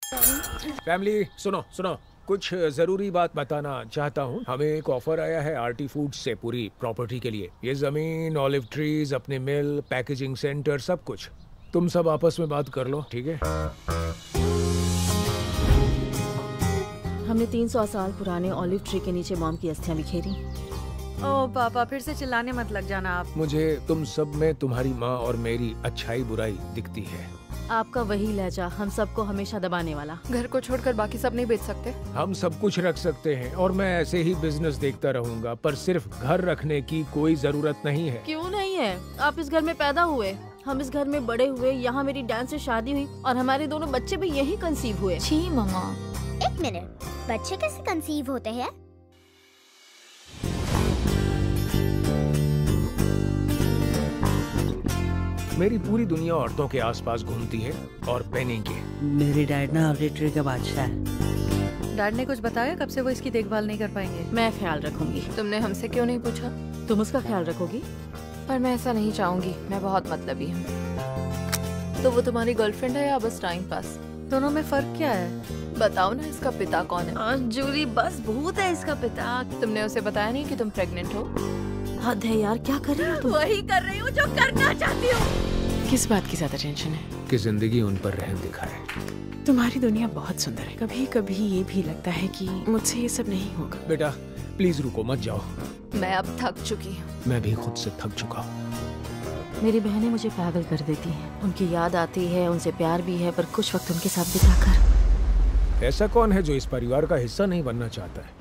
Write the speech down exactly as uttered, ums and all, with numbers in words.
Family सुनो सुनो, कुछ जरूरी बात बताना चाहता हूँ। हमें एक ऑफर आया है आरटी फूड से पूरी प्रॉपर्टी के लिए। ये जमीन, ऑलिव ट्रीज, अपने मिल, पैकेजिंग सेंटर, सब कुछ। तुम सब आपस में बात कर लो, ठीक है? हमने तीन सौ साल पुराने ऑलिव ट्री के नीचे मॉम की अस्थियां बिखेरी। ओ पापा, फिर से चिल्लाने मत लग जाना आप। मुझे तुम सब में तुम्हारी माँ और मेरी अच्छाई बुराई दिखती है। आपका वही लहजा हम सबको हमेशा दबाने वाला। घर को छोड़कर बाकी सब नहीं बेच सकते? हम सब कुछ रख सकते हैं और मैं ऐसे ही बिजनेस देखता रहूंगा, पर सिर्फ घर रखने की कोई जरूरत नहीं है। क्यों नहीं है? आप इस घर में पैदा हुए, हम इस घर में बड़े हुए, यहाँ मेरी डैन से शादी हुई और हमारे दोनों बच्चे भी यही कंसीव हुए। छी मम्मा, एक मिनट, बच्चे कैसे कंसीव होते हैं? मेरी पूरी दुनिया औरतों के आसपास घूमती है और पेनी के। मेरी डैड ना ऑडिटरी का बादशाह है। डैड ने कुछ बताया कब से वो इसकी देखभाल नहीं कर पाएंगे? मैं ख्याल रखूंगी। तुमने हमसे क्यों नहीं पूछा? तुम उसका ख्याल रखोगी? पर मैं ऐसा नहीं चाहूंगी, मैं बहुत मतलबी हूँ। तो वो तुम्हारी गर्लफ्रेंड है या बस टाइम पास? दोनों में फर्क क्या है? बताओ ना, इसका पिता कौन है? जूली, बस भूत है इसका पिता। तुमने उसे बताया नहीं कि तुम प्रेग्नेंट हो? हद है यार, क्या कर रही हो तुम? वही कर रही हूँ जो करना चाहती हूँ। किस बात की ज्यादा टेंशन है? कि जिंदगी उन पर रहम दिखाए। तुम्हारी दुनिया बहुत सुंदर है। कभी कभी ये भी लगता है कि मुझसे ये सब नहीं होगा। बेटा प्लीज रुको मत जाओ। मैं अब थक चुकी हूँ। मैं भी खुद से थक चुका हूँ। मेरी बहनें मुझे पागल कर देती हैं। उनकी याद आती है, उनसे प्यार भी है, पर कुछ वक्त उनके साथ बिताकर। ऐसा कौन है जो इस परिवार का हिस्सा नहीं बनना चाहता है?